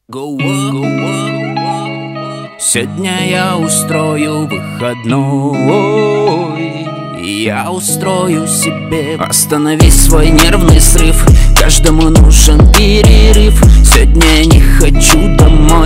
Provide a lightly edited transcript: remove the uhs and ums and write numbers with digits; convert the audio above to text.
Сегодня я устрою выходной. Я устрою себе. Останови свой нервный срыв. Каждому нужен перерыв. Сегодня я не хочу домой.